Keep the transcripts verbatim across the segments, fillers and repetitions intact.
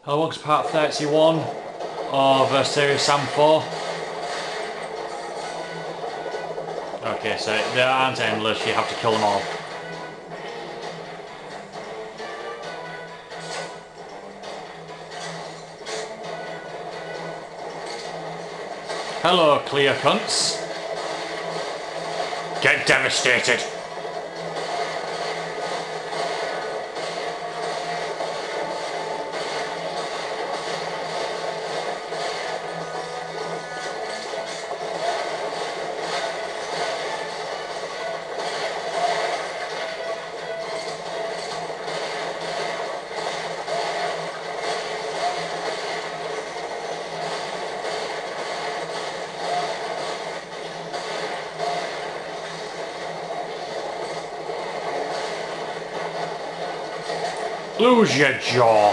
Hello, welcome to part thirty-one of uh, Serious Sam four. Okay, so they aren't endless, you have to kill them all. Hello, clear cunts. Get devastated. Lose your jaw.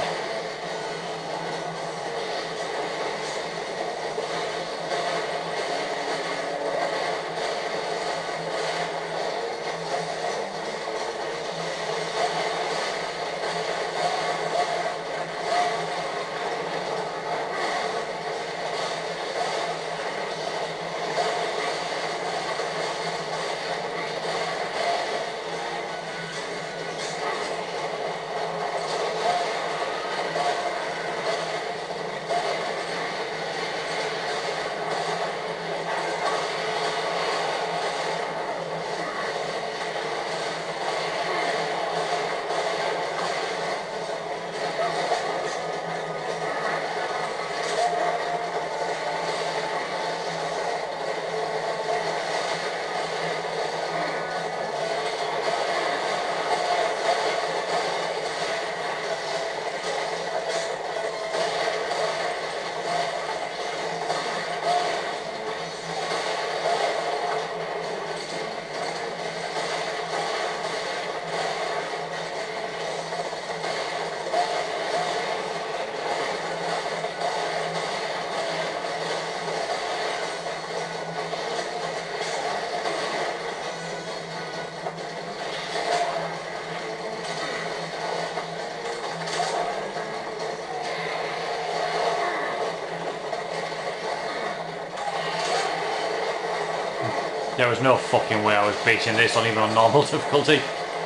There was no fucking way I was beating this on even on normal difficulty.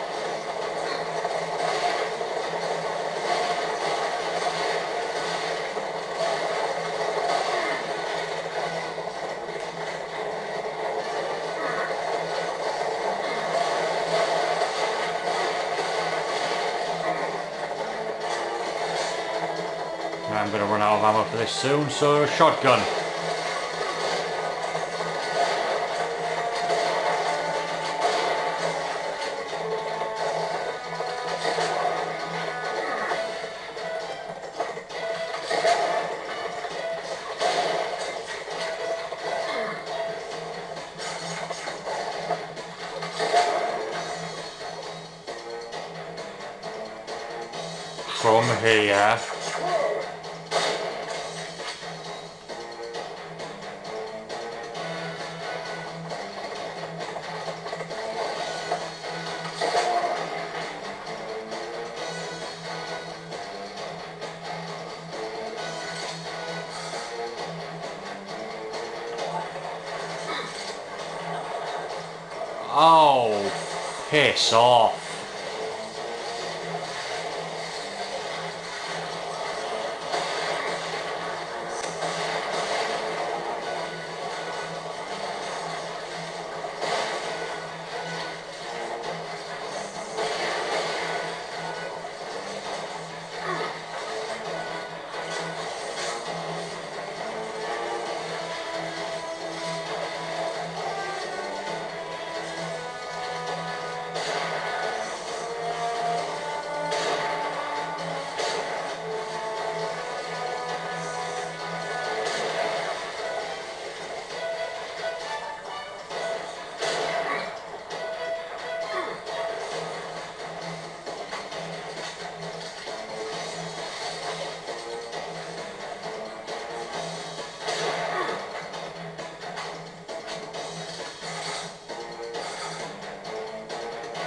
I'm gonna run out of ammo for this soon, so shotgun. From here. Oh, piss off.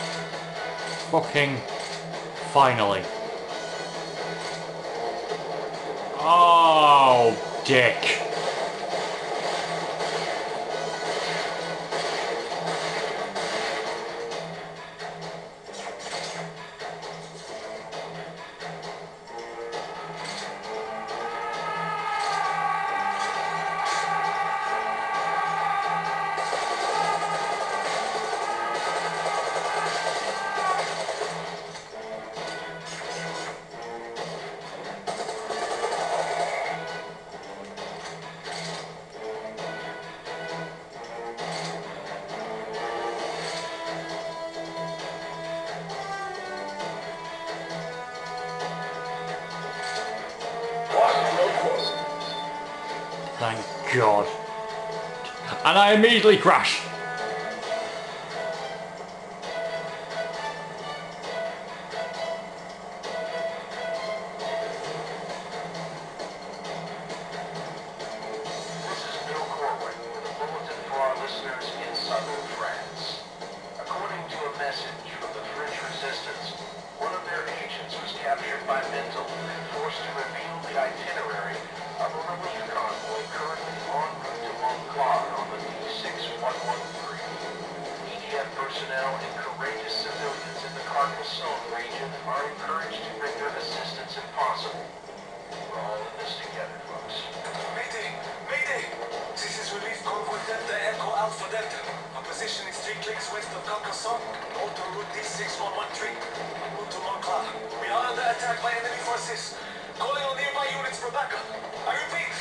Fucking finally. Oh, dick. Thank God. And I immediately crash. Personnel and courageous civilians in the Carcassonne region are encouraged to bring their assistance if possible. We're all in this together, folks. Mayday! Mayday! This is Relief Convoy Delta Echo Alpha Delta. Our position is three clicks west of Carcassonne, auto route D six one one three. Route to Montclar. We are under attack by enemy forces. Calling on nearby units for backup. I repeat.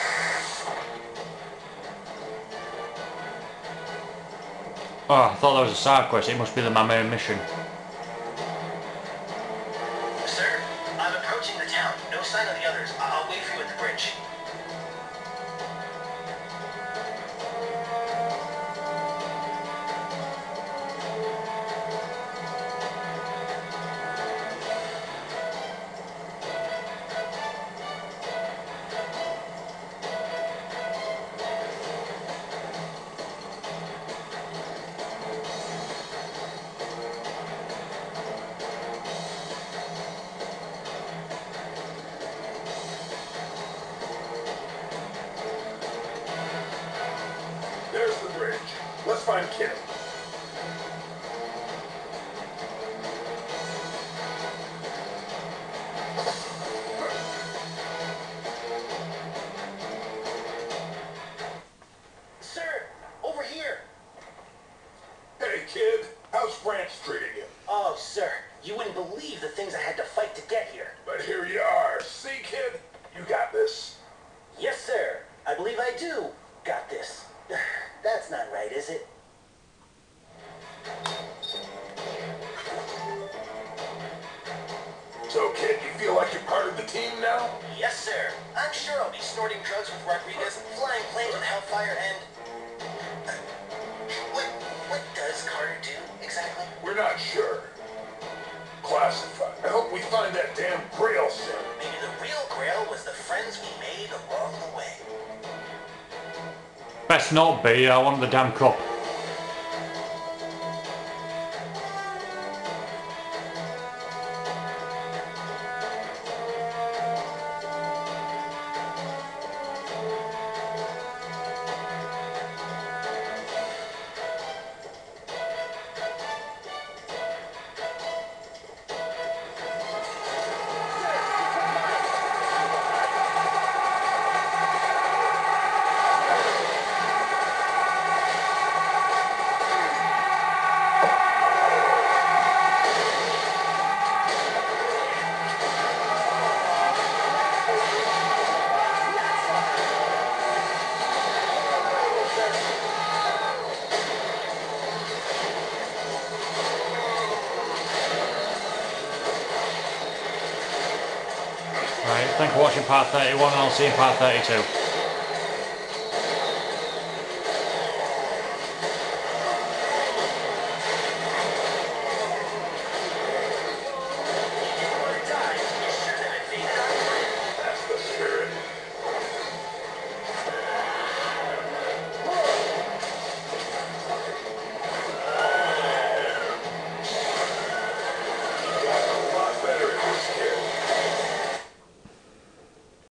Oh, I thought that was a side quest. It must be the my main mission. Sir, I'm approaching the town. No sign of the others. I'll wait for you at the bridge. There's the bridge. Let's find Kim. Sir, over here. Hey, kid. How's France treating you? Oh, sir, you wouldn't believe the things I had to fight to get here. But here you are. See, kid? You got this. Yes, sir. I believe I do. Got this. That's not right, is it? So, kid, you feel like you're part of the team now? Yes, sir. I'm sure I'll be snorting drugs with Rodriguez, flying planes with Hellfire, and... Uh, what, what does Carter do, exactly? We're not sure. Classified. I hope we find that damn Grail soon. Maybe the real Grail was the friends we made along the way. Best not be. I want the damn cup. Right, thanks for watching part thirty-one and I'll see you in part thirty-two.